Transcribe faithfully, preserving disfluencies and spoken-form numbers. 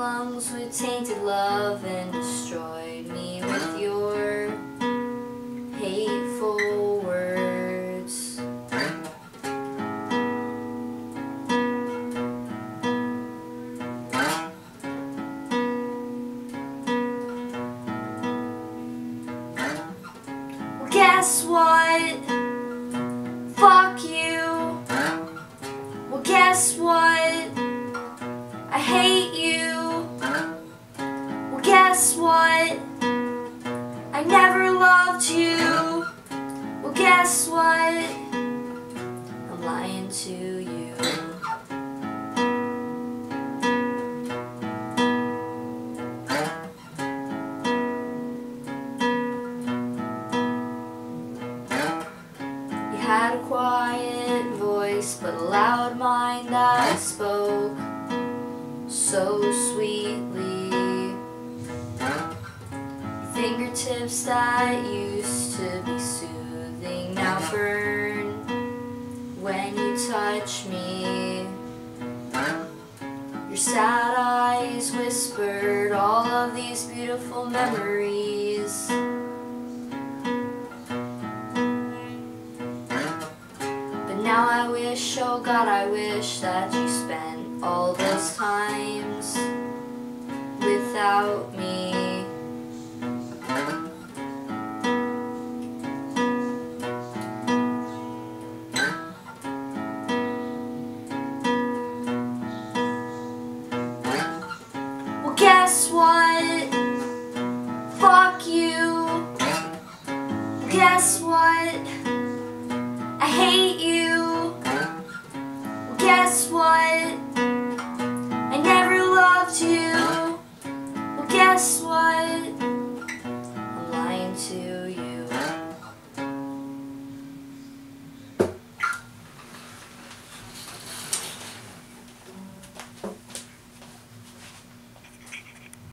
lungs with tainted love and destroyed me with your hateful words. Well, guess what? Fuck you. Well, guess what? I hate you. Well, guess what? I never loved you. Well, guess what? I'm lying to you. You had a quiet voice, but a loud mind that spoke so sweetly. Fingertips that used to be soothing now burn when you touch me. Your sad eyes whispered all of these beautiful memories. But now I wish, oh God, I wish that you spent all those times without me. Well, guess what? Fuck you. Well, guess what? I hate you. Well, guess what? I never loved you. Well, guess what?